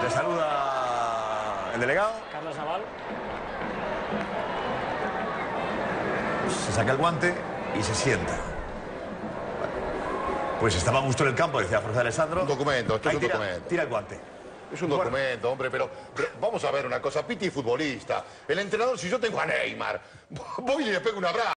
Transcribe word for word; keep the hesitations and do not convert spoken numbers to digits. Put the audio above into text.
Le saluda el delegado. Carlos Naval. Se saca el guante y se sienta. Pues estaba a gusto en el campo, decía Jorge Alessandro. Un documento, esto Ahí es un tira, documento. Tira el guante. Es un Bueno. documento, hombre, pero, pero vamos a ver una cosa. Piti es futbolista. El entrenador, si yo tengo a Neymar, voy y le pego un abrazo.